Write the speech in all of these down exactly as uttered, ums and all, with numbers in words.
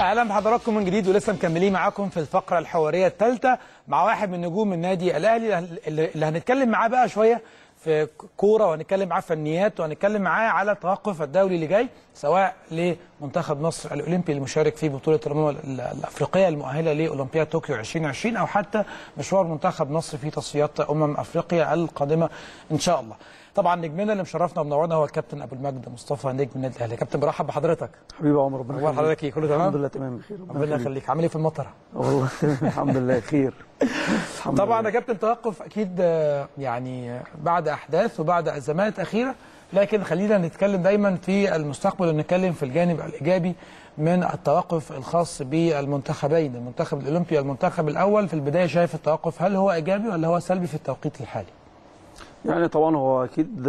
اهلا بحضراتكم من جديد، ولسه مكملين معاكم في الفقره الحواريه الثالثه مع واحد من نجوم النادي الاهلي اللي هنتكلم معاه بقى شويه في كوره، وهنتكلم معاه فنيات، وهنتكلم معاه على التوقف الدولي اللي جاي سواء لمنتخب مصر الاولمبي المشارك في بطوله الامم الافريقيه المؤهله لاولمبياد طوكيو ألفين وعشرين، او حتى مشوار منتخب مصر في تصفيات امم افريقيا القادمه ان شاء الله. طبعا نجمنا اللي مشرفنا ومنورنا هو الكابتن ابو المجد مصطفى نجم النادي الاهلي. كابتن برحب بحضرتك. حبيبي يا عمر، ربنا يخليك. حضرتك ايه؟ كله تمام؟ الحمد لله تمام بخير. ربنا يخليك. عامل ايه في المطر؟ والله الحمد لله خير. طبعا يا كابتن توقف اكيد يعني بعد احداث وبعد ازمات اخيره، لكن خلينا نتكلم دايما في المستقبل ونتكلم في الجانب الايجابي من التوقف الخاص بالمنتخبين، المنتخب الاولمبي والمنتخب الاول. في البدايه شايف التوقف هل هو ايجابي ولا هو سلبي في التوقيت الحالي؟ يعني طبعا هو اكيد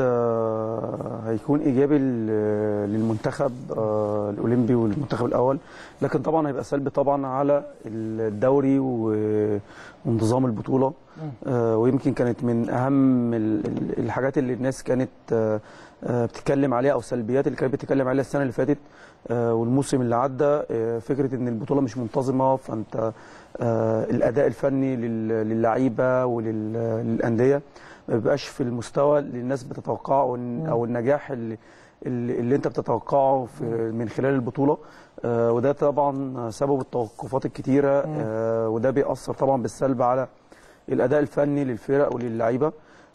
هيكون ايجابي للمنتخب الاولمبي والمنتخب الاول، لكن طبعا هيبقى سلبي طبعا على الدوري وانتظام البطوله. ويمكن كانت من اهم الحاجات اللي الناس كانت بتتكلم عليها، او السلبيات اللي كانت بتتكلم عليها السنه اللي فاتت والموسم اللي عدى، فكره ان البطوله مش منتظمه، فانت الاداء الفني للعيبه وللانديه ما بيبقاش في المستوى اللي الناس بتتوقعه، او النجاح اللي اللي انت بتتوقعه في من خلال البطوله. آه وده طبعا سبب التوقفات الكتيره، آه وده بيأثر طبعا بالسلب على الاداء الفني للفرق وللعيبه.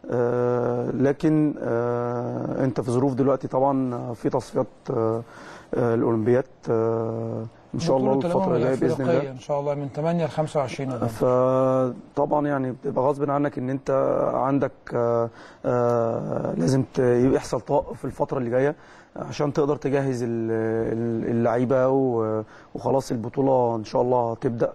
آه لكن آه انت في ظروف دلوقتي طبعا في تصفيات آه الاولمبياد آه ان شاء الله الفتره الجايه باذن الله ان شاء الله من ثمانية ل خمسة وعشرين. فطبعا يعني بتبقى غصب عنك ان انت عندك آآ آآ لازم يحصل توقف في الفتره اللي جايه عشان تقدر تجهز اللعيبه، وخلاص البطوله ان شاء الله تبدا.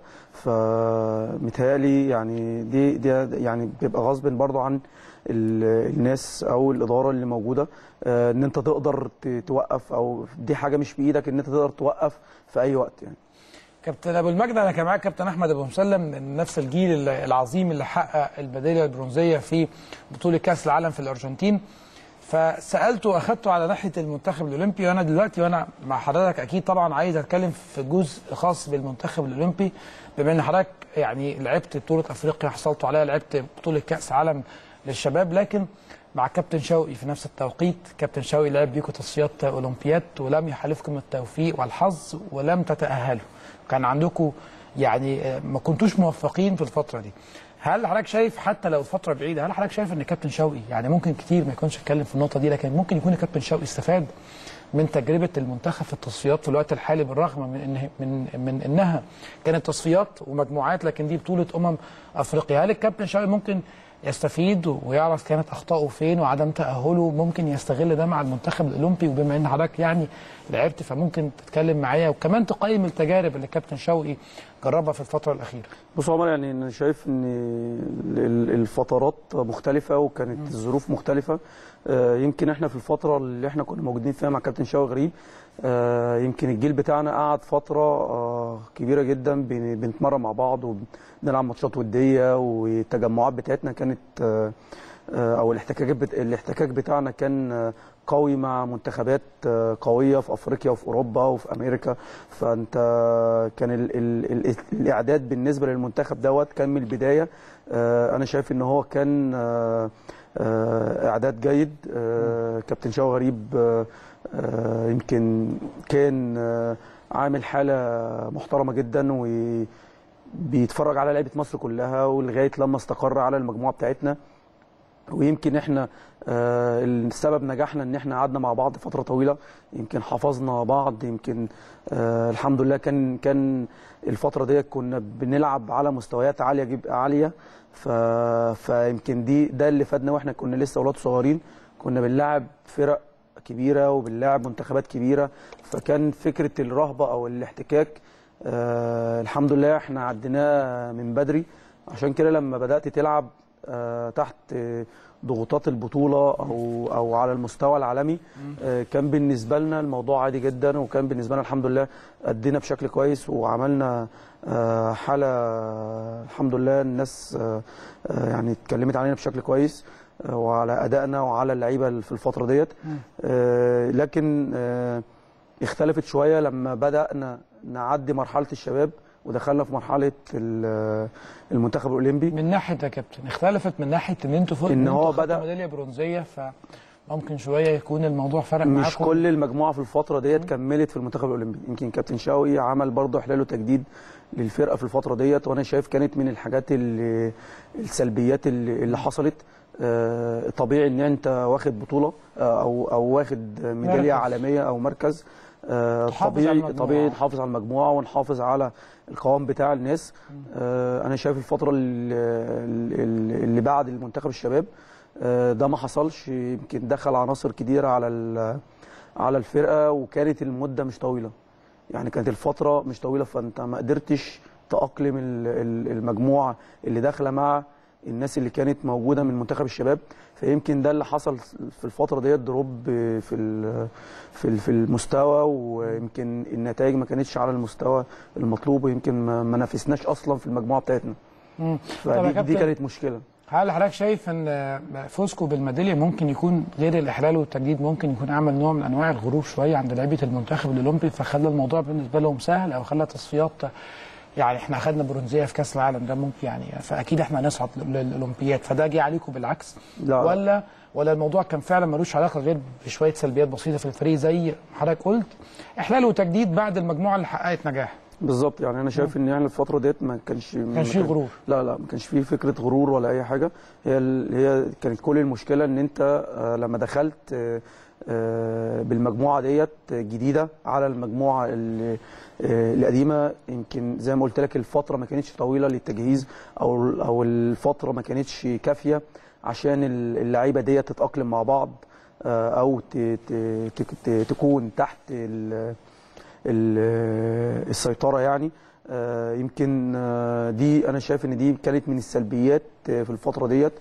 فمتهيألي يعني دي دي يعني بيبقى غصب برضه عن الناس او الاداره اللي موجوده ان انت تقدر توقف، او دي حاجه مش بايدك ان انت تقدر توقف في اي وقت يعني. كابتن ابو المجد، انا كان معاك كابتن احمد ابو مسلم من نفس الجيل العظيم اللي حقق الميداليه البرونزيه في بطوله كاس العالم في الارجنتين، فسالته واخدته على ناحيه المنتخب الاولمبي. وانا دلوقتي وانا مع حضرتك اكيد طبعا عايز اتكلم في جزء خاص بالمنتخب الاولمبي، بما ان حضرتك يعني لعبت بطوله افريقيا حصلتوا عليها، لعبت بطوله كاس عالم للشباب، لكن مع كابتن شوقي في نفس التوقيت. كابتن شوقي لعب بيكم تصفيات اولمبياد ولم يحالفكم التوفيق والحظ ولم تتاهلوا، كان عندكم يعني ما كنتوش موفقين في الفتره دي. هل حضرتك شايف حتى لو الفتره بعيده، هل حضرتك شايف ان كابتن شوقي يعني ممكن كتير ما يكونش اتكلم في النقطه دي، لكن ممكن يكون الكابتن شوقي استفاد من تجربه المنتخب في التصفيات في الوقت الحالي، بالرغم من إن من من انها كانت تصفيات ومجموعات لكن دي بطوله امم افريقيا؟ هل الكابتن شوقي ممكن يستفيد ويعرف كانت اخطائه فين وعدم تاهله، ممكن يستغل ده مع المنتخب الاولمبي؟ وبما ان حضرتك يعني لعبت فممكن تتكلم معايا وكمان تقيم التجارب اللي كابتن شوقي جربها في الفتره الاخيره. بص يا عمر، يعني انا شايف ان الفترات مختلفه وكانت م. الظروف مختلفه. يمكن احنا في الفتره اللي احنا كنا موجودين فيها مع كابتن شوقي غريب، يمكن الجيل بتاعنا قعد فتره كبيره جدا بنتمرن مع بعض وبنلعب ماتشات وديه، والتجمعات بتاعتنا كانت او الاحتكاك الاحتكاك بتاعنا كان قوي مع منتخبات قويه في افريقيا وفي اوروبا وفي امريكا. فانت كان ال ال الاعداد بالنسبه للمنتخب دوت كان من البدايه. انا شايف ان هو كان اعداد جيد. كابتن شوقي غريب يمكن كان عامل حاله محترمه جدا، وبيتفرج على لعيبه مصر كلها ولغايه لما استقر على المجموعه بتاعتنا. ويمكن احنا آه السبب نجاحنا ان احنا قعدنا مع بعض فتره طويله، يمكن حفظنا بعض، يمكن آه الحمد لله كان كان الفتره ديت كنا بنلعب على مستويات عاليه جب عاليه. فيمكن دي ده اللي فادنا، واحنا كنا لسه اولاد صغيرين كنا بنلعب فرق كبيره وبنلعب منتخبات كبيره، فكان فكره الرهبه او الاحتكاك آه الحمد لله احنا عديناه من بدري. عشان كده لما بدات تلعب آه تحت آه ضغوطات البطوله او او على المستوى العالمي، آه كان بالنسبه لنا الموضوع عادي جدا، وكان بالنسبه لنا الحمد لله ادينا بشكل كويس وعملنا آه حاله الحمد لله الناس آه يعني اتكلمت علينا بشكل كويس آه وعلى ادائنا وعلى اللعيبه في الفتره ديت. آه لكن آه اختلفت شويه لما بدانا نعدي مرحله الشباب ودخلنا في مرحله المنتخب الاولمبي. من ناحيه يا كابتن اختلفت من ناحيه ان انتوا فوق ان هو بدا ميداليه برونزيه، فممكن شويه يكون الموضوع فرق معاكم. مش كل المجموعه في الفتره ديت كملت في المنتخب الاولمبي. يمكن كابتن شوقي عمل برضه احلال وتجديد للفرقه في الفتره ديت، وانا شايف كانت من الحاجات اللي السلبيات اللي, اللي حصلت. آه طبيعي ان انت واخد بطوله آه او او واخد ميداليه عالميه او مركز، آه طبيعي طبيعي نحافظ على المجموعه ونحافظ على القوام بتاع الناس. آه انا شايف الفتره اللي, اللي بعد المنتخب الشباب آه ده ما حصلش. يمكن دخل عناصر كتيره على على الفرقه، وكانت المده مش طويله، يعني كانت الفتره مش طويله، فانت ما قدرتش تأقلم المجموعه اللي داخله مع الناس اللي كانت موجوده من منتخب الشباب. فيمكن ده اللي حصل في الفتره ديت، دروب في في في المستوى، ويمكن النتائج ما كانتش على المستوى المطلوب، ويمكن ما نافسناش اصلا في المجموعه بتاعتنا. فدي دي كانت مشكله. هل حضرتك شايف ان فوزكم بالميداليه ممكن يكون غير الاحلال والتجديد، ممكن يكون عمل نوع من انواع الغرور شويه عند لعيبه المنتخب الاولمبي، فخلى الموضوع بالنسبه لهم سهل، او خلى تصفيات يعني احنا اخذنا برونزيه في كاس العالم ده ممكن يعني فاكيد احنا هنصعد للاولمبياد، فده جه عليكم بالعكس؟ لا ولا ولا الموضوع كان فعلا ملوش علاقه غير بشويه سلبيات بسيطه في الفريق زي حضرتك قلت احلال وتجديد بعد المجموعه اللي حققت نجاح؟ بالظبط. يعني انا شايف ان يعني الفتره ديت ما كانش ما كانش فيه غرور. لا لا ما كانش فيه فكره غرور ولا اي حاجه. هي هي كانت كل المشكله ان انت لما دخلت بالمجموعه ديت جديده على المجموعه القديمه، يمكن زي ما قلت لك الفتره ما كانتش طويله للتجهيز، او او الفتره ما كانتش كافيه عشان اللعيبه ديت تتاقلم مع بعض، او تكون تحت السيطره يعني. يمكن دي انا شايف ان دي كانت من السلبيات في الفتره ديت،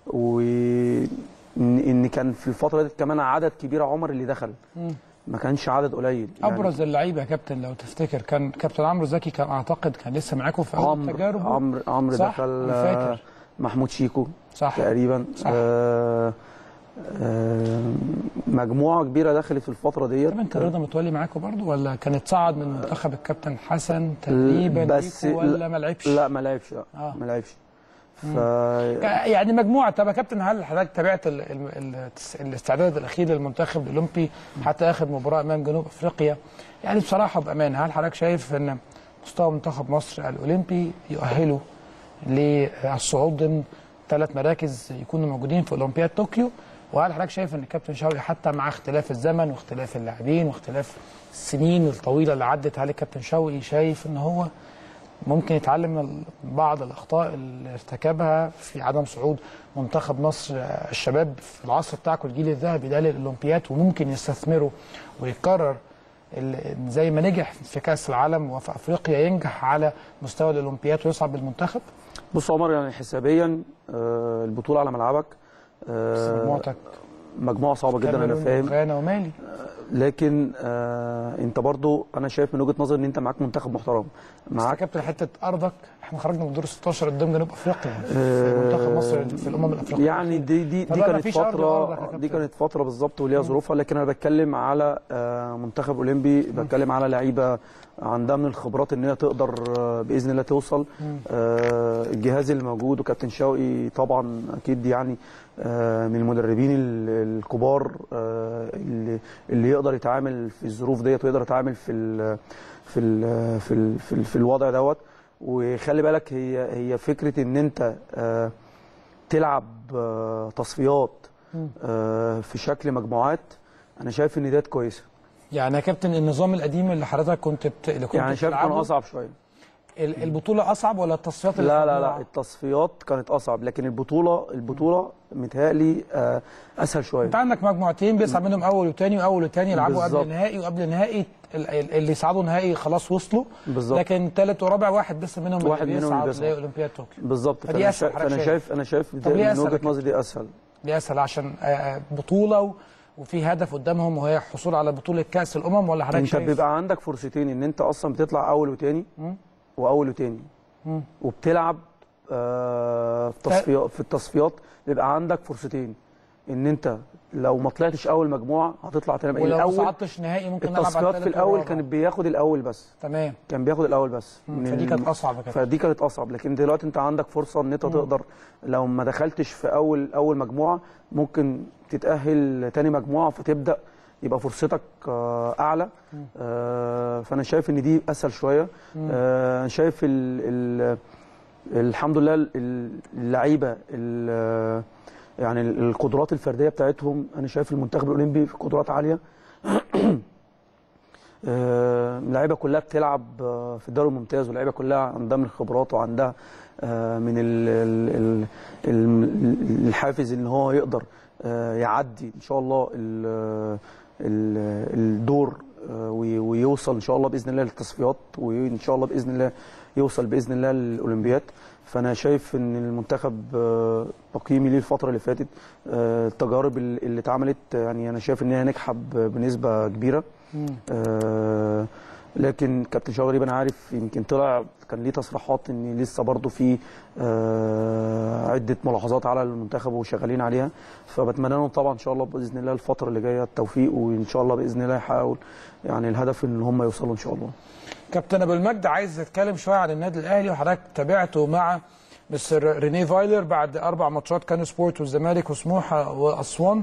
وان كان في الفتره ديت كمان عدد كبير عمر اللي دخل، ما كانش عدد قليل. يعني ابرز اللعيبه يا كابتن لو تفتكر كان كابتن عمرو زكي، كان اعتقد كان لسه معاكم في اول التجارب. عمرو عمرو دخل، فاكر محمود شيكو صح تقريبا. صح. آه آه مجموعه كبيره دخلت في الفتره ديت. طب انت رضا متولي معاكم برضو، ولا كانت صعد من منتخب الكابتن حسن تقريبا بس ولا ما لعبش؟ لا ما لعبش لا آه. ما لعبش. ف... يعني مجموعه. طب يا كابتن هل حضرتك تابعت ال... ال... ال... الاستعداد الاخير للمنتخب الاولمبي حتى اخر مباراه امام جنوب افريقيا؟ يعني بصراحه بامانه هل حضرتك شايف ان مستوى منتخب مصر الاولمبي يؤهله للصعود ضمن ثلاث مراكز يكونوا موجودين في اولمبياد طوكيو؟ وهل حضرتك شايف ان الكابتن شوقي حتى مع اختلاف الزمن واختلاف اللاعبين واختلاف السنين الطويله اللي عدت، هل الكابتن شوقي شايف ان هو ممكن يتعلم من بعض الاخطاء اللي ارتكبها في عدم صعود منتخب مصر الشباب في العصر بتاعكم الجيل الذهبي ده للاولمبياد، وممكن يستثمره ويكرر زي ما نجح في كاس العالم وفي افريقيا ينجح على مستوى الاولمبياد ويصعد بالمنتخب؟ بص عمر، يعني حسابيا البطوله على ملعبك، مجموعتك مجموعه صعبه جدا انا فاهم، غانا ومالي، لكن آه انت برضو انا شايف من وجهه نظري ان انت معاك منتخب محترم. معاك كابتن حته ارضك، احنا خرجنا من دور ستاشر قدام جنوب افريقيا في منتخب مصر في الامم الافريقيه. يعني دي دي دي كانت فتره دي كانت فتره بالظبط وليها ظروفها، لكن انا بتكلم على آه منتخب اولمبي، بتكلم على لعيبه عندها من الخبرات ان هي تقدر آه باذن الله توصل. آه الجهاز اللي موجود وكابتن شوقي طبعا اكيد يعني آه من المدربين الكبار آه اللي اللي يقدر يتعامل في الظروف ديت ويقدر يتعامل في ال في ال في ال في, ال في الوضع دوت. وخلي بالك هي هي فكره ان انت آه تلعب آه تصفيات آه في شكل مجموعات، انا شايف ان ديت كويسه. يعني يا كابتن النظام القديم اللي حضرتك كنت بت... اللي كنت يعني شايف كان اصعب شويه. البطوله اصعب ولا التصفيات اللي لا لا لا التصفيات كانت اصعب، لكن البطوله البطوله متهيألي آه اسهل شويه. انت عندك مجموعتين بيصعد منهم اول وثاني واول وثاني يلعبوا قبل النهائي، وقبل النهائي اللي يصعدوا نهائي خلاص وصلوا بالزبط. لكن ثالث ورابع واحد بس منهم واحد اللي بيصعد لاولمبياد طوكيو بالظبط. فانا شايف انا شايف انا شايف من وجهه نظري دي اسهل. دي اسهل عشان بطوله وفي هدف قدامهم وهي الحصول على بطوله كاس الامم، ولا حضرتك شايف انت بيبقى عندك فرصتين ان انت اصلا بتطلع اول وثاني واول وثاني وبتلعب آه في التصفيات في التصفيات بيبقى عندك فرصتين ان انت لو ما طلعتش اول مجموعه هتطلع تاني. ولو ما صعدتش نهائي ممكن نلعب على التصفيات في الاول كان بياخد الاول بس. تمام. كان بياخد الاول بس. فدي كانت اصعب كده. فدي كانت اصعب، لكن دلوقتي انت عندك فرصه ان انت تقدر لو ما دخلتش في اول اول مجموعه ممكن تتاهل تاني مجموعه فتبدا يبقى فرصتك اعلى. آه فانا شايف ان دي اسهل شويه. آه شايف ال ال الحمد لله اللعيبه يعني القدرات الفرديه بتاعتهم. انا شايف المنتخب الاولمبي في قدرات عاليه. اللعيبه كلها بتلعب في الدوري الممتاز، واللعيبه كلها عندها من الخبرات وعندها من الحافز ان هو يقدر يعدي ان شاء الله الدور ويوصل ان شاء الله باذن الله للتصفيات، وان شاء الله باذن الله يوصل باذن الله للاولمبياد. فانا شايف ان المنتخب تقييمي ليه الفتره اللي فاتت التجارب اللي اتعملت يعني انا شايف ان هي ناجحه بنسبه كبيره. آه لكن كابتن شوقي غريب انا عارف يمكن طلع كان ليه تصريحات ان لسه برضه في آه عده ملاحظات على المنتخب وشغالين عليها. فبتمنى لهم طبعا ان شاء الله باذن الله الفتره اللي جايه التوفيق، وان شاء الله باذن الله يحققوا يعني الهدف ان هم يوصلوا ان شاء الله. كابتن ابو المجد، عايز اتكلم شويه عن النادي الاهلي، وحضرتك تابعته مع مستر رينيه فايلر بعد اربع ماتشات كانوا سبورت والزمالك وسموحه واسوان.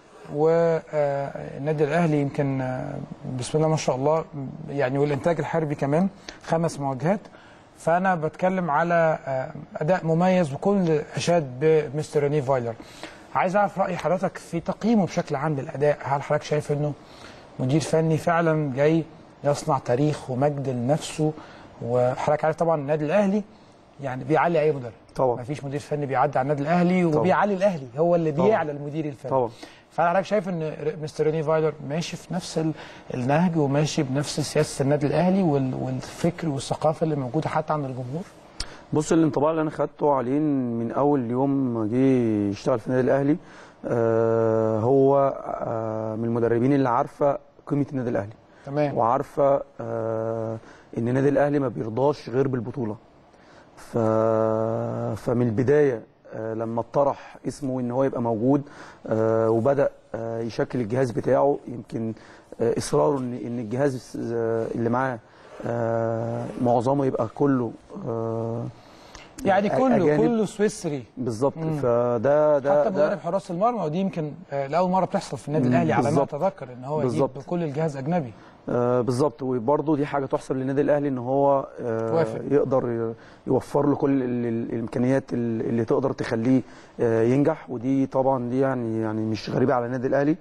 والنادي الاهلي يمكن بسم الله ما شاء الله يعني، والانتاج الحربي كمان خمس مواجهات. فانا بتكلم على اداء مميز وكل اشاد بمستر رينيه فايلر. عايز اعرف راي حضرتك في تقييمه بشكل عام للاداء. هل حضرتك شايف انه مدير فني فعلا جاي يصنع تاريخ ومجد لنفسه؟ وحضرتك عارف طبعا النادي الاهلي يعني بيعلي اي مدرب طبعا، مفيش مدير فني بيعدي على النادي الاهلي وبيعلي الاهلي، هو اللي بيعلى المدير الفني طبعا. فحضرتك شايف ان مستر رينيه فايلر ماشي في نفس النهج وماشي بنفس سياسه النادي الاهلي والفكر والثقافه اللي موجوده حتى عند الجمهور؟ بص، الانطباع اللي انا خدته عليه من اول يوم جه يشتغل في النادي الاهلي آه هو آه من المدربين اللي عارفه قيمه النادي الاهلي. تمام. وعارفه آه ان النادي الاهلي ما بيرضاش غير بالبطوله. ف... فمن البدايه آه لما اطرح اسمه ان هو يبقى موجود آه وبدا آه يشكل الجهاز بتاعه، يمكن آه اصراره ان ان الجهاز آه اللي معاه آه معظمه يبقى كله آه يعني كله أجانب. كله سويسري بالظبط. فده ده حتى مدرب حراس المرمى، ودي يمكن آه لاول مره بتحصل في النادي الاهلي على ما اتذكر ان هو يجيب كل الجهاز اجنبي. آه بالظبط. وبرضه دي حاجه تحسب للنادي الاهلي ان هو آه يقدر يوفر له كل الامكانيات اللي تقدر تخليه آه ينجح. ودي طبعا دي يعني يعني مش غريبه على النادي الاهلي.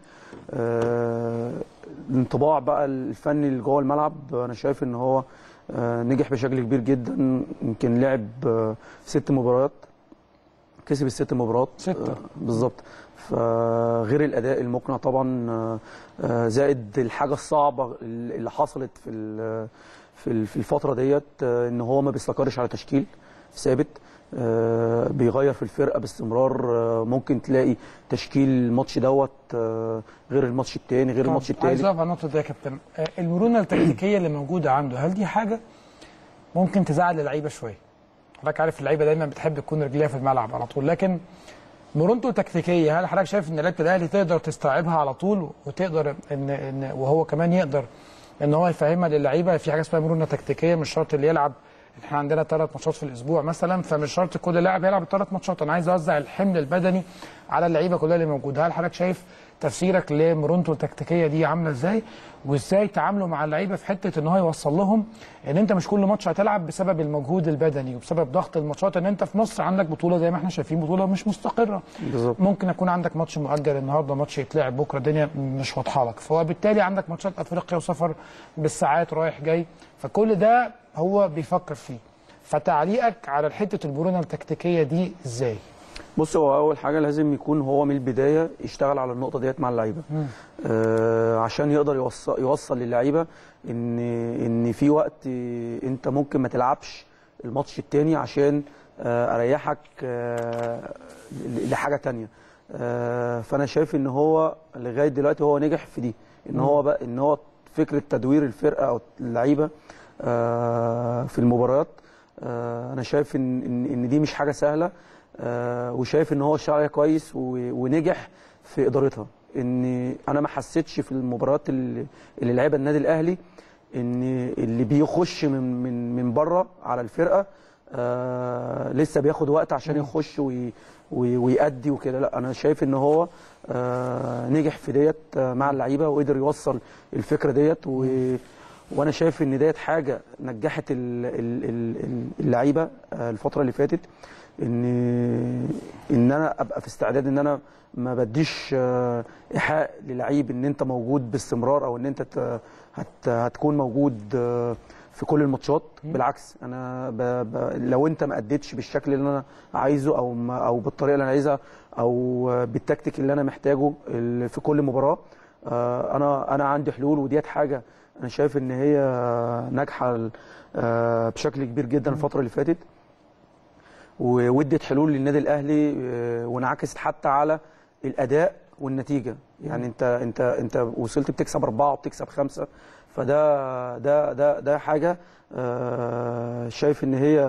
آه الانطباع بقى الفني اللي جوه الملعب انا شايف ان هو آه نجح بشكل كبير جدا. يمكن لعب آه ست مباريات، كسب الست مباريات ستة آه بالظبط. فغير الاداء المقنع طبعا آه زائد الحاجه الصعبه اللي حصلت في في في الفتره ديت آه ان هو ما بيستقرش على تشكيل ثابت. آه بيغير في الفرقه باستمرار. آه ممكن تلاقي تشكيل الماتش دوت آه غير الماتش الثاني غير الماتش الثالث. عايز اقف على النقطه دي يا كابتن. آه المرونه التكتيكيه اللي موجوده عنده، هل دي حاجه ممكن تزعل اللعيبه شويه؟ حضرتك عارف اللعيبه دايما بتحب تكون رجليها في الملعب على طول، لكن مرونته التكتيكيه هل حضرتك شايف ان لعيبه الاهلي تقدر تستوعبها على طول وتقدر ان ان وهو كمان يقدر ان هو يفهمها للعيبه؟ في حاجه اسمها مرونه تكتيكيه، مش شرط اللي يلعب، احنا عندنا ثلاث ماتشات في الاسبوع مثلا، فمش شرط كل لاعب يلعب الثلاث ماتشات. انا عايز اوزع الحمل البدني على اللعيبه كلها اللي موجوده. هل حضرتك شايف تفسيرك لمرونته التكتيكيه دي عامله ازاي؟ وازاي تعاملوا مع اللعيبه في حته ان هو يوصل لهم ان انت مش كل ماتش هتلعب بسبب المجهود البدني وبسبب ضغط الماتشات، ان انت في مصر عندك بطوله زي ما احنا شايفين، بطوله مش مستقره بالظبط. ممكن يكون عندك ماتش مؤجل النهارده، ماتش يتلعب بكره، الدنيا مش واضحه لك، فبالتالي عندك ماتشات افريقيا وسفر بالساعات رايح جاي، فكل ده هو بيفكر فيه. فتعليقك على حته المرونه التكتيكيه دي ازاي؟ بص، هو اول حاجه لازم يكون هو من البدايه يشتغل على النقطه ديت مع اللعيبه آه عشان يقدر يوصل يوصل للعيبه ان ان في وقت انت ممكن ما تلعبش الماتش الثاني عشان آه اريحك آه لحاجه ثانيه. آه فانا شايف ان هو لغايه دلوقتي هو نجح في دي، ان هو بقى ان هو فكره تدوير الفرقه او اللعيبه آه في المباريات. آه انا شايف ان ان دي مش حاجه سهله. آه وشايف ان هو اشتغل عليها كويس ونجح في ادارتها. ان انا ما حسيتش في المباريات اللي, اللي لعبها النادي الاهلي ان اللي بيخش من من من بره على الفرقه آه لسه بياخد وقت عشان يخش وي وي ويأدي وكده. لا، انا شايف ان هو آه نجح في ديت مع اللعيبه وقدر يوصل الفكره ديت، و وانا شايف ان ديت حاجه نجحت اللعيبه الفتره اللي فاتت، ان ان انا ابقى في استعداد ان انا ما بديش ايحاء للعيب ان انت موجود باستمرار او ان انت هت هتكون موجود في كل الماتشات. بالعكس، انا ب ب لو انت ما اديتش بالشكل اللي انا عايزه او ما او بالطريقه اللي انا عايزها او بالتكتيك اللي انا محتاجه في كل مباراه، انا انا عندي حلول. وديت حاجه انا شايف ان هي ناجحه بشكل كبير جدا الفتره اللي فاتت، وودت حلول للنادي الاهلي وانعكست حتى على الاداء والنتيجه. يعني انت انت انت وصلت بتكسب اربعه وبتكسب خمسه، فده ده ده ده حاجه شايف ان هي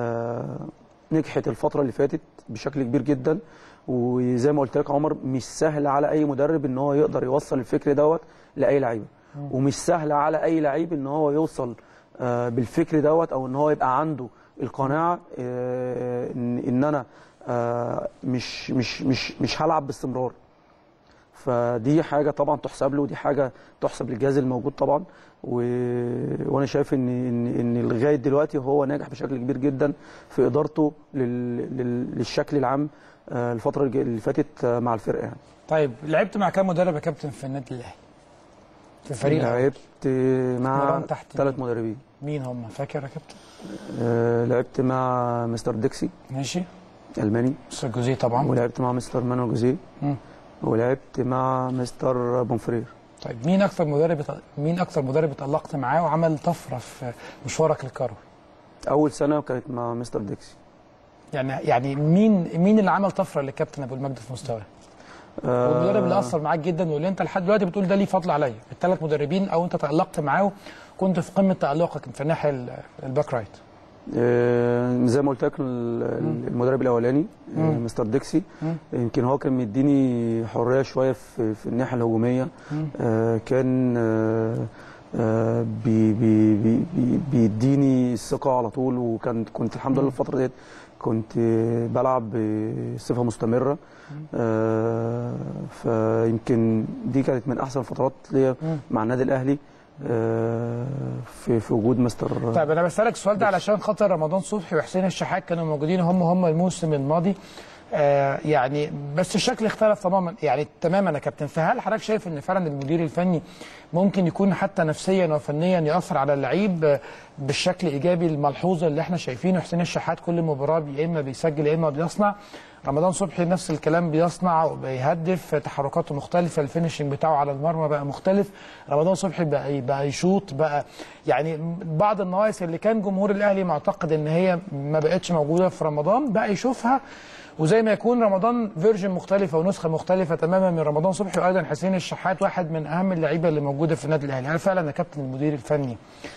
نجحت الفتره اللي فاتت بشكل كبير جدا. وزي ما قلت لك عمر، مش سهل على اي مدرب ان هو يقدر يوصل الفكر دوت لاي لعيبه، ومش سهل على اي لعيب ان هو يوصل بالفكر دوت او ان هو يبقى عنده القناعه ان ان انا مش مش مش مش هلعب باستمرار. فدي حاجه طبعا تحسب له، ودي حاجه تحسب للجهاز الموجود طبعا. و... وانا شايف ان ان ان لغايه دلوقتي هو ناجح بشكل كبير جدا في ادارته لل... لل... للشكل العام الفتره اللي فاتت مع الفرقه يعني. طيب، لعبت مع كام مدرب يا كابتن في النادي الاهلي؟ في فريق لعبت مع ثلاث مدربين. مين هم فاكر يا كابتن؟ آه لعبت مع مستر ديكسي، ماشي، الماني، مستر جوزيه طبعا، ولعبت مع مستر مانويل جوزيه، ولعبت مع مستر بونفرير. طيب، مين اكثر مدرب مين اكثر مدرب اتألقت معاه وعمل طفره في مشوارك الكروي؟ اول سنه كانت مع مستر ديكسي. يعني يعني مين مين اللي عمل طفره للكابتن ابو المجد في مستواه؟ آه والمدرب اللي اثر معاك جدا واللي انت لحد دلوقتي بتقول ده ليه فضل عليا، الثلاث مدربين او انت تألقت معاه وكنت في قمه تألقك في الناحيه الباك رايت. آه زي ما قلت لك، المدرب الاولاني آه مستر ديكسي، يمكن هو كان مديني حريه شويه في, في الناحيه الهجوميه. آه كان آه آه بي بي بي بيديني الثقه على طول، وكان كنت الحمد لله الفتره ديت كنت بلعب بصفه مستمره. آه فيمكن دي كانت من احسن الفترات ليا مع النادي الاهلي آه في في وجود مستر. طيب، انا بسالك السؤال ده علشان خاطر رمضان صبحي وحسين الشحات كانوا موجودين هم هم الموسم الماضي. آه يعني بس الشكل اختلف تماما، يعني تماما يا كابتن. فهل حضرتك شايف ان فعلا المدير الفني ممكن يكون حتى نفسيا وفنيا ياثر على اللعيب بالشكل الايجابي الملحوظ اللي احنا شايفينه؟ حسين الشحات كل مباراه يا اما بيسجل يا اما بيصنع، رمضان صبحي نفس الكلام، بيصنع وبيهدف، تحركاته مختلفه، الفينشنج بتاعه على المرمى بقى مختلف. رمضان صبحي بقى بقى يشوط بقى، يعني بعض النواقص اللي كان جمهور الاهلي معتقد ان هي ما بقتش موجوده في رمضان بقى يشوفها، وزي ما يكون رمضان فيرجن مختلفه ونسخه مختلفه تماما من رمضان صبحي. وايضا حسين الشحات واحد من اهم اللعيبه اللي موجوده في النادي الاهلي. هل فعلا يا كابتن المدير الفني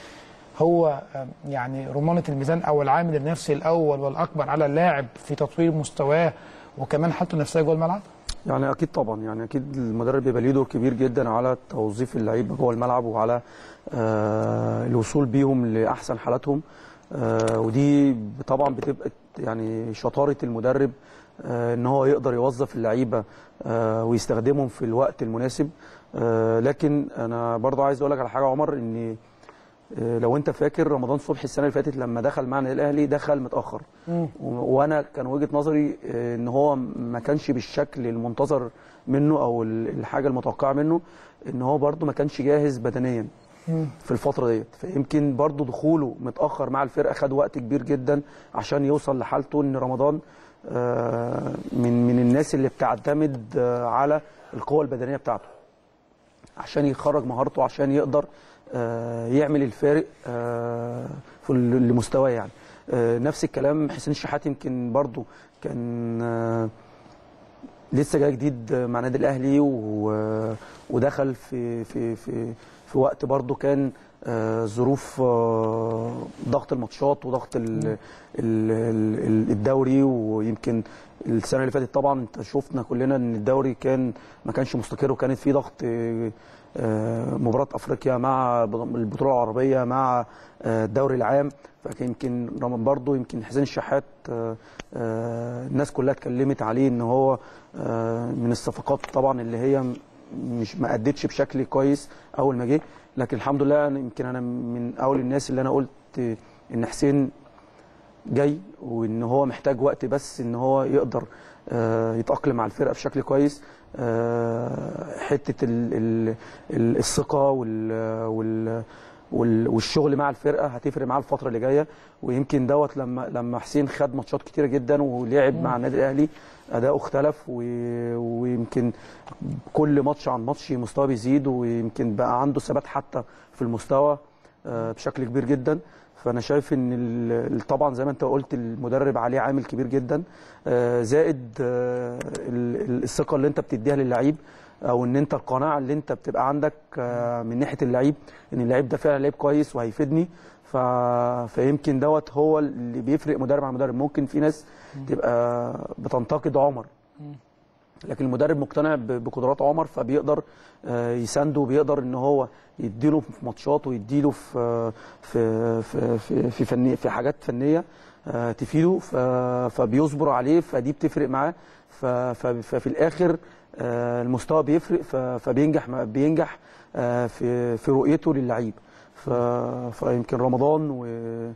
هو يعني رمانه الميزان او العامل النفسي الاول والاكبر على اللاعب في تطوير مستواه وكمان حالته النفسيه جوه الملعب؟ يعني اكيد طبعا، يعني اكيد المدرب بيبقى ليه دور كبير جدا على توظيف اللعيبه جوه الملعب وعلى آه الوصول بيهم لاحسن حالاتهم. آه ودي طبعا بتبقى يعني شطاره المدرب آه ان هو يقدر يوظف اللعيبه آه ويستخدمهم في الوقت المناسب. آه لكن انا برضو عايز اقول لك على حاجه عمر، ان لو انت فاكر رمضان صبحي السنه اللي فاتت لما دخل معنا الاهلي دخل متاخر، وانا كان وجهه نظري ان هو ما كانش بالشكل المنتظر منه او الحاجه المتوقعه منه، ان هو برده ما كانش جاهز بدنيا في الفتره ديت. فيمكن برده دخوله متاخر مع الفرقه خد وقت كبير جدا عشان يوصل لحالته. ان رمضان من من الناس اللي بتعتمد على القوه البدنيه بتاعته عشان يخرج مهارته، عشان يقدر يعمل الفارق في المستوى. يعني نفس الكلام حسين الشحات، يمكن برضو كان لسه جاي جديد مع النادي الاهلي ودخل في في في في وقت برضو كان آه، ظروف آه، ضغط الماتشات وضغط ال- ال- ال- الدوري. ويمكن السنه اللي فاتت طبعا انت شفنا كلنا ان الدوري كان ما كانش مستقر، وكانت في ضغط آه، آه، مباراه افريقيا مع البطوله العربيه مع آه، الدوري العام. فيمكن برضه يمكن حسين الشحات آه، آه، الناس كلها اتكلمت عليه ان هو آه، من الصفقات طبعا اللي هي مش ما ادتش بشكل كويس اول ما جه، لكن الحمد لله أنا يمكن انا من اول الناس اللي انا قلت ان حسين جاي وان هو محتاج وقت بس ان هو يقدر آه، يتاقلم مع الفرقه بشكل كويس. آه، حته ال- ال- ال- الثقه وال وال وال- والشغل مع الفرقه هتفرق معاه الفتره اللي جايه. ويمكن دوت لما لما حسين خد ماتشات كتيره جدا ولعب مع النادي الاهلي اداؤه اختلف، و- ويمكن كل ماتش عن ماتش مستواه بيزيد، ويمكن بقى عنده ثبات حتى في المستوى آه، بشكل كبير جدا. فانا شايف ان ال- طبعا زي ما انت قلت المدرب عليه عامل كبير جدا، آه، زائد آه، ال- ال- الثقه اللي انت بتديها للعيب، او ان انت القناعه اللي انت بتبقى عندك آه، من ناحيه اللعيب ان اللعيب ده فعلا لعيب كويس وهيفيدني. ف... فيمكن دوت هو اللي بيفرق مدرب عن مدرب. ممكن في ناس تبقى بتنتقد عمر، لكن المدرب مقتنع ب- بقدرات عمر، فبيقدر آه، يسانده وبيقدر ان هو يديله في ماتشات ويديله في في في في, في, فني في حاجات فنيه آه، تفيده، ف- فبيصبر عليه، فدي بتفرق معاه. ف- ف- ففي الاخر آه، المستوى بيفرق، ف- فبينجح بينجح آه، في في رؤيته للعيب. ف- فيمكن رمضان و-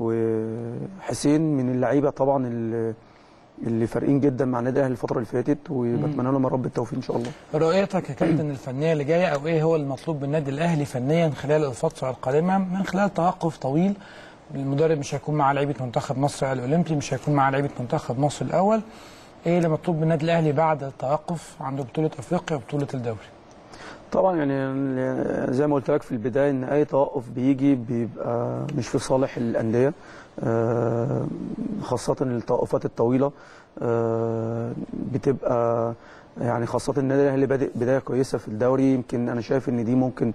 وحسين من اللعيبه طبعا اللي اللي فارقين جدا مع النادي الاهلي الفتره اللي فاتت، وبتمنى لهم يا رب التوفيق ان شاء الله. رؤيتك يا كابتن الفنيه اللي جايه، او ايه هو المطلوب بالنادي الاهلي فنيا خلال الفتره القادمه من خلال توقف طويل؟ المدرب مش هيكون مع لعيبه منتخب مصر الاولمبي، مش هيكون مع لعيبه منتخب مصر الاول. ايه اللي مطلوب بالنادي الاهلي بعد التوقف عند بطوله افريقيا وبطوله الدوري؟ طبعا يعني زي ما قلت لك في البدايه ان اي توقف بيجي بيبقى مش في صالح الانديه، آه، خاصه التوقفات الطويله آه، بتبقى يعني خاصه النادي الاهلي بادئ بدايه كويسه في الدوري. يمكن انا شايف ان دي ممكن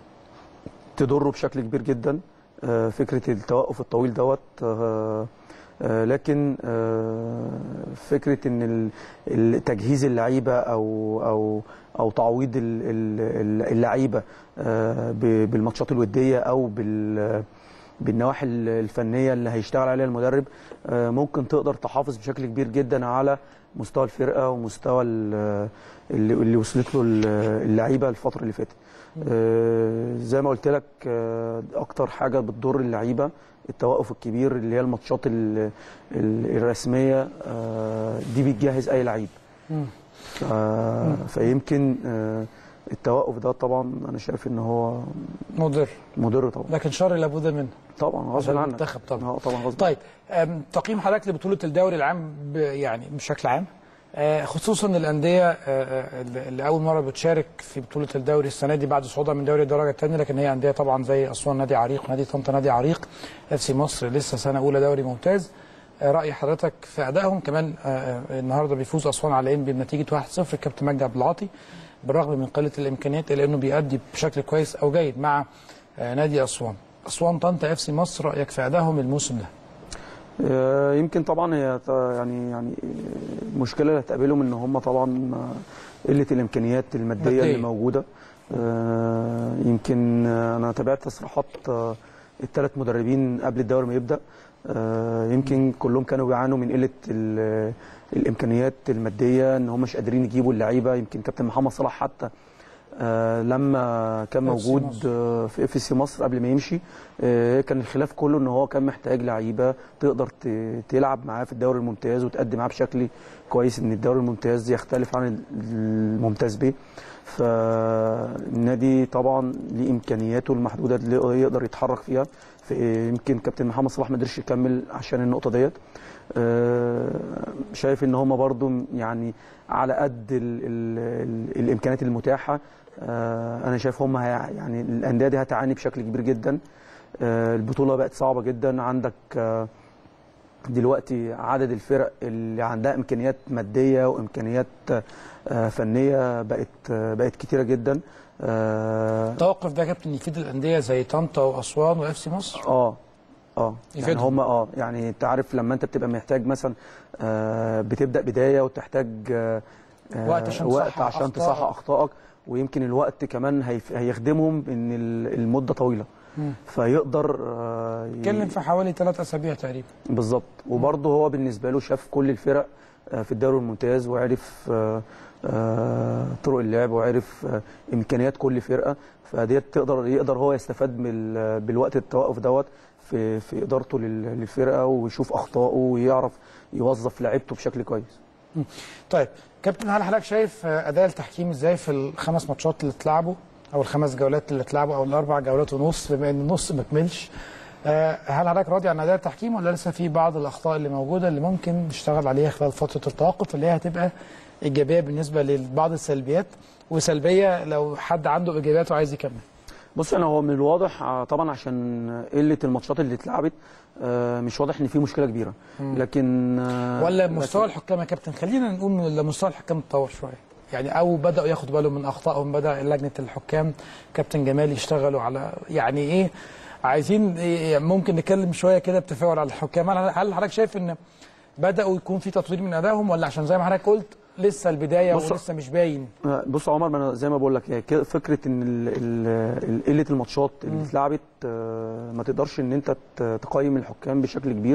تضره بشكل كبير جدا آه، فكره التوقف الطويل دوت. آه، آه، لكن آه، فكره ان ال- تجهيز اللعيبه او او او تعويض ال- ال- اللعيبه آه، ب- بالماتشات الوديه او بال بالنواحي الفنيه اللي هيشتغل عليها المدرب آه، ممكن تقدر تحافظ بشكل كبير جدا على مستوى الفرقه ومستوى ال- اللي اللي وصلت له اللعيبه الفتره اللي فاتت. آه، زي ما قلت لك آه، اكتر حاجه بتضر اللعيبه التوقف الكبير اللي هي الماتشات ال- ال- الرسميه آه، دي بتجهز اي لعيب. ف- فيمكن آه، التوقف ده طبعا انا شايف ان هو مضر مضر طبعا، لكن شر لابد منه طبعا غصب عشان عنك. المنتخب طبعا. اه طبعا غصب. طيب أم، تقييم حضرتك لبطوله الدوري العام ب- يعني بشكل عام، آه، خصوصا الانديه آه، آه، اللي اللي اول مره بتشارك في بطوله الدوري السنه دي بعد صعودها من دوري الدرجه الثانيه، لكن هي انديه طبعا زي اسوان نادي عريق ونادي طنطا نادي عريق، اف سي مصر لسه سنه اولى دوري ممتاز. آه، راي حضرتك في ادائهم كمان؟ آه، آه، النهارده بيفوز اسوان على انبي بنتيجه واحد صفر، الكابتن مجدي عبد العاطي بالرغم من قله الامكانيات الا انه بيأدي بشكل كويس او جيد مع آه، نادي اسوان. اسوان طنطا اف سي مصر، رايك في ادائهم الموسم ده؟ آه، يمكن طبعا هي ط- يعني يعني المشكله اللي هتقابلهم ان هم طبعا آه، قله الامكانيات الماديه مادية. اللي موجوده. آه، يمكن آه، انا تابعت تصريحات آه، الثلاث مدربين قبل الدوري ما يبدا. آه، يمكن كلهم كانوا بيعانوا من قله ال- الامكانيات الماديه، ان هم مش قادرين يجيبوا اللعيبه. يمكن كابتن محمد صلاح حتى آه، لما كان في إف سي موجود مصر. آه، في اف سي مصر قبل ما يمشي آه، كان الخلاف كله ان هو كان محتاج لعيبه تقدر ت- تلعب معاه في الدوري الممتاز وتقدم معاه بشكل كويس، ان الدوري الممتاز يختلف عن الممتاز ب. فالنادي طبعا ليه امكانياته المحدوده اللي يقدر يتحرك فيها. يمكن كابتن محمد صلاح ما قدرش يكمل عشان النقطه ديت. آه، شايف ان هم برضو يعني على قد ال ال ال الامكانيات المتاحه. آه، انا شايف هم يعني الانديه دي هتعاني بشكل كبير جدا. آه، البطوله بقت صعبه جدا. عندك آه، دلوقتي عدد الفرق اللي عندها امكانيات ماديه وامكانيات فنيه بقت بقت كتيره جدا. التوقف ده يا كابتن يفيد الانديه زي طنطا واسوان واف سي مصر؟ اه اه يعني هم اه يعني انت عارف لما انت بتبقى محتاج مثلا آه بتبدا بدايه وتحتاج آه وقت عشان وقت تصحح عشان تصحح اخطائك، ويمكن الوقت كمان هيف هيخدمهم ان المده طويله. مم. فيقدر اتكلم في حوالي ثلاث اسابيع تقريبا بالظبط. وبرضه هو بالنسبه له شاف كل الفرق في الدوري الممتاز، وعرف طرق اللعب، وعرف امكانيات كل فرقه، فديت تقدر يقدر هو يستفاد من بالوقت التوقف دوت في في ادارته للفرقه، ويشوف اخطائه ويعرف يوظف لعيبته بشكل كويس. طيب كابتن، هل حضرتك شايف اداء التحكيم ازاي في الخمس ماتشات اللي اتلعبوا او الخمس جولات اللي اتلعبوا او الاربع جولات ونص، بما ان النص ما كملش؟ هل حضرتك راضي عن اداء التحكيم ولا لسه في بعض الاخطاء اللي موجوده اللي ممكن نشتغل عليها خلال فتره التوقف، اللي هي هتبقى ايجابيه بالنسبه لبعض السلبيات وسلبيه لو حد عنده ايجابيات وعايز يكمل؟ بص، انا هو من الواضح طبعا عشان قله الماتشات اللي اتلعبت مش واضح ان في مشكله كبيره، لكن ولا مستوى الحكام يا كابتن، خلينا نقول ان مستوى الحكام اتطور شويه يعني، او بداوا ياخدوا بالهم من اخطائهم، بدا لجنه الحكام كابتن جمال يشتغلوا على يعني ايه، عايزين إيه، ممكن نتكلم شويه كده بتفاعل على الحكام. هل حضرتك شايف ان بداوا يكون في تطوير من ادائهم، ولا عشان زي ما حضرتك قلت لسه البدايه ولسه مش باين؟ بص يا عمر، ما انا زي ما بقول لك فكره ان قله الماتشات اللي اتلعبت ما تقدرش ان انت تقيم الحكام بشكل كبير،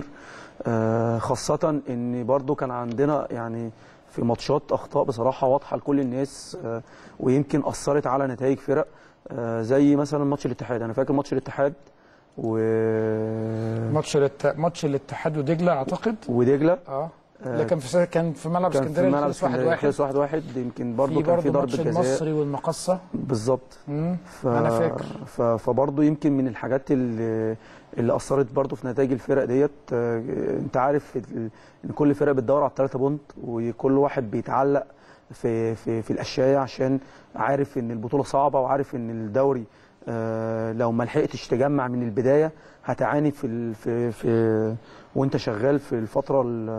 خاصه ان برضو كان عندنا يعني في ماتشات اخطاء بصراحه واضحه لكل الناس، ويمكن اثرت على نتائج فرق، زي مثلا ماتش الاتحاد. انا فاكر ماتش الاتحاد و ماتش الات... ماتش الاتحاد ودجله اعتقد ودجله اه اللي كان في كان في ملعب اسكندريه اللي خلص واحد واحد خلص واحد واحد يمكن برضه كان في ضربه جزاء المصري والمقصه بالظبط. ف... انا فاكر ف... فبرضه يمكن من الحاجات اللي اللي اثرت برضه في نتائج الفرق ديت. انت عارف ان كل فرقه بتدور على الثلاثه بونت، وكل واحد بيتعلق في في في الاشياء عشان عارف ان البطوله صعبه، وعارف ان الدوري آه لو ما لحقتش تجمع من البدايه هتعاني في ال في في وانت شغال في الفتره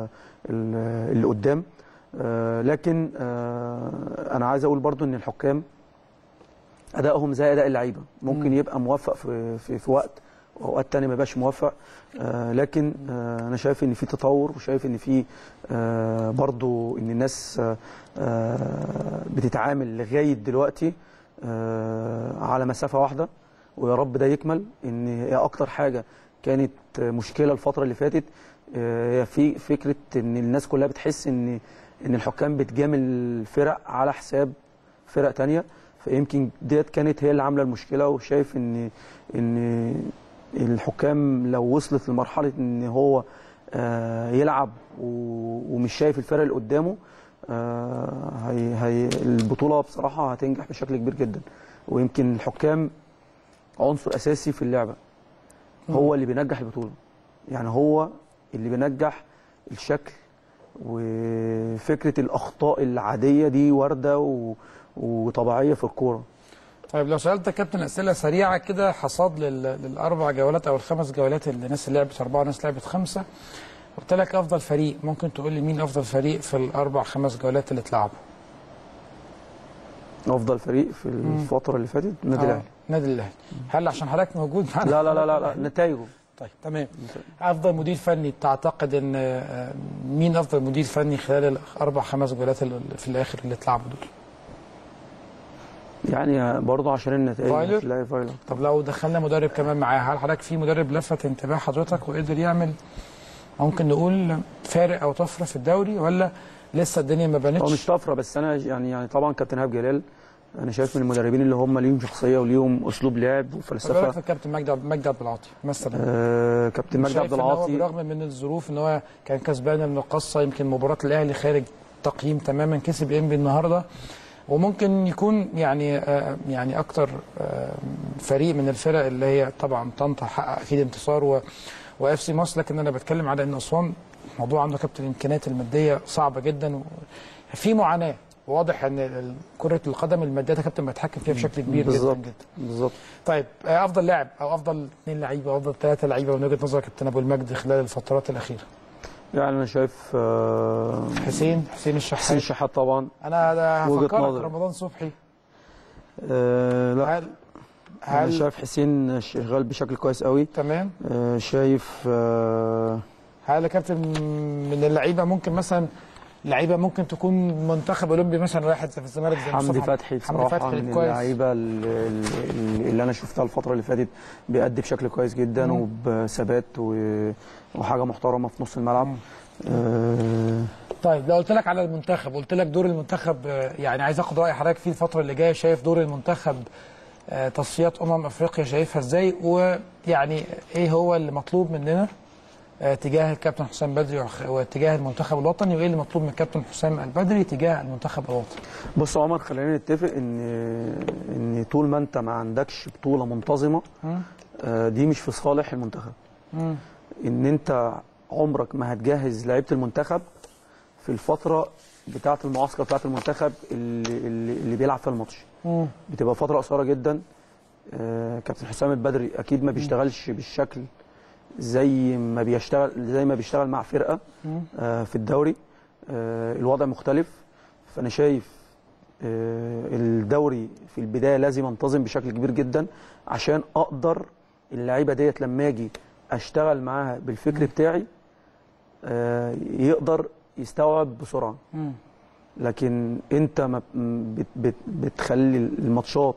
اللي قدام. آه لكن آه انا عايز اقول برضو ان الحكام ادائهم زي اداء اللعيبه، ممكن يبقى موفق في في, في وقت، واوقات تاني ما يبقاش موفق. آه لكن آه انا شايف ان في تطور، وشايف ان في آه برضو ان الناس آه بتتعامل لغايه دلوقتي آه على مسافه واحده، ويا رب ده يكمل. ان هي اكتر حاجه كانت مشكله الفتره اللي فاتت هي آه في فكره ان الناس كلها بتحس ان ان الحكام بتجامل فرق على حساب فرق تانية، فيمكن ديت كانت هي اللي عامله المشكله. وشايف ان ان الحكام لو وصلت لمرحله ان هو آه يلعب ومش شايف الفرق اللي قدامه، آه هي هي البطوله بصراحه هتنجح بشكل كبير جدا. ويمكن الحكام عنصر اساسي في اللعبه، هو اللي بينجح البطوله، يعني هو اللي بينجح الشكل. وفكره الاخطاء العاديه دي وارده وطبيعيه في الكوره. طيب لو سالتك كابتن اسئله سريعه كده، حصاد للاربع جولات او الخمس جولات اللي ناس لعبت اربعه وناس لعبت خمسه، قلت لك افضل فريق، ممكن تقول لي مين افضل فريق في الاربع خمس جولات اللي اتلعبوا؟ افضل فريق في الفتره اللي فاتت النادي الاهلي. النادي الاهلي. هل عشان حضرتك موجود معانا؟ لا لا لا لا, لا. نتائجه. طيب تمام. افضل مدير فني، تعتقد ان مين افضل مدير فني خلال الاربع خمس جولات اللي في الاخر اللي اتلعبوا دول؟ يعني برضه عشان النتائج. فايلر. فايلر. طب لو دخلنا مدرب كمان معاه، هل حضرتك في مدرب لفت انتباه حضرتك وقدر يعمل ممكن نقول فارق او طفره في الدوري، ولا لسه الدنيا ما بانتش؟ هو مش طفره، بس انا يعني يعني طبعا كابتن ايهاب جلال انا شايف من المدربين اللي هم ليهم شخصيه وليهم اسلوب لعب وفلسفه. رايك في الكابتن مجدي مجدي عبد العاطي مثلا؟ آه كابتن مجدي عبد العاطي برغم من الظروف ان هو كان كسبان المقصه، يمكن مباراه الاهلي خارج تقييم تماما، كسب انبي النهارده، وممكن يكون يعني آه يعني اكتر آه فريق من الفرق اللي هي طبعا طنطا حقق اكيد انتصار و واف سي مصر، لكن انا بتكلم على ان اسوان الموضوع عنده كابتن الامكانيات الماديه صعبه جدا، وفي معاناه. واضح ان كره القدم الماديه يا كابتن بيتحكم فيها بشكل كبير جدا جدا. بالظبط. طيب افضل لاعب او افضل اثنين لعيبه او افضل ثلاثه لعيبه من وجهه نظرك كابتن ابو المجد خلال الفترات الاخيره؟ يعني انا شايف آه حسين حسين الشحات حسين الشحات طبعا. انا ده وجهة هفكرك نظر. رمضان صبحي. آه لا هل انا هل شايف حسين شغال بشكل كويس قوي. تمام. آه شايف آه هل يا كابتن من اللعيبه ممكن مثلا لعيبه ممكن تكون منتخب اولمبي مثلا واحد زي في الزمالك زي حمدي مصطفى فتحي حمدي بصراحه فتحي من كويس. اللعيبه اللي, اللي انا شفتها الفتره اللي فاتت بيأدي بشكل كويس جدا وبثبات و- وحاجه محترمه في نص الملعب. آه طيب لو قلت لك على المنتخب قلت لك دور المنتخب آه، يعني عايز اخد راي حضرتك فيه الفتره اللي جايه. شايف دور المنتخب آه، تصفيات امم افريقيا شايفها ازاي؟ ويعني ايه هو اللي مطلوب مننا آه، تجاه الكابتن حسام بدري وخ- وتجاه المنتخب الوطني، وايه اللي مطلوب من الكابتن حسام البدري تجاه المنتخب الوطني؟ بص يا عمر، خلينا نتفق ان ان طول ما انت ما عندكش بطوله منتظمه آه دي مش في صالح المنتخب. مم. ان انت عمرك ما هتجهز لعيبه المنتخب في الفتره بتاعه المعسكر بتاعه المنتخب اللي, اللي, اللي بيلعب فيها الماتش. مم. بتبقى فتره قصيره جدا. آه كابتن حسام البدري اكيد ما بيشتغلش بالشكل زي ما بيشتغل زي ما بيشتغل مع فرقه آه في الدوري. آه الوضع مختلف. فانا شايف آه الدوري في البدايه لازم انتظم بشكل كبير جدا عشان اقدر اللعيبه ديت لما اجي اشتغل معاها بالفكر بتاعي آه يقدر يستوعب بسرعه. مم. لكن انت ما بت بت بتخلي الماتشات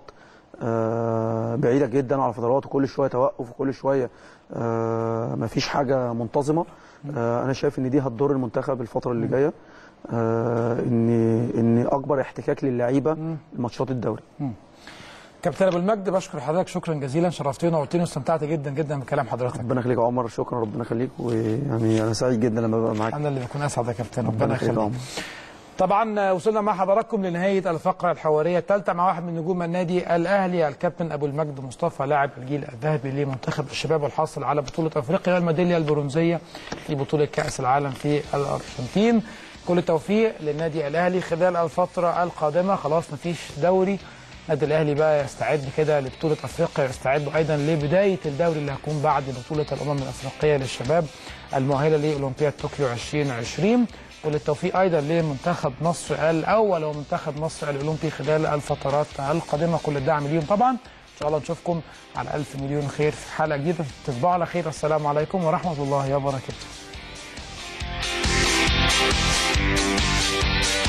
آه بعيده جدا على فترات وكل شويه توقف وكل شويه آه ما فيش حاجه منتظمه. آه انا شايف ان دي هتضر المنتخب الفتره اللي جايه. آه ان ان اكبر احتكاك للعيبه ماتشات الدوري. مم. كابتن ابو المجد بشكر حضرتك شكرا جزيلا، شرفتنا وقلتني واستمتعت جدا جدا بكلام حضرتك. ربنا يخليك يا عمر. شكرا. ربنا يخليك. ويعني انا سعيد جدا لما ببقى معاك. انا اللي بكون اسعد يا كابتن. ربنا ربنا يخليك يا يخليك. عمر. طبعا وصلنا مع حضراتكم لنهايه الفقره الحواريه الثالثه مع واحد من نجوم النادي الاهلي الكابتن ابو المجد مصطفى لاعب الجيل الذهبي لمنتخب الشباب والحاصل على بطوله افريقيا والميداليه البرونزيه في بطوله كاس العالم في الارجنتين. كل التوفيق للنادي الاهلي خلال الفتره القادمه. خلاص مفيش دوري، النادي الاهلي بقى يستعد كده لبطوله افريقيا، يستعد ايضا لبدايه الدوري اللي هيكون بعد بطوله الامم الافريقيه للشباب المؤهله لاولمبياد طوكيو ألفين وعشرين. وللتوفيق ايضا لمنتخب مصر الاول ومنتخب مصر الاولمبي خلال الفترات القادمه. كل الدعم ليهم طبعا. ان شاء الله نشوفكم على الف مليون خير في حلقه جديده. تصبحوا على خير. السلام عليكم ورحمه الله وبركاته.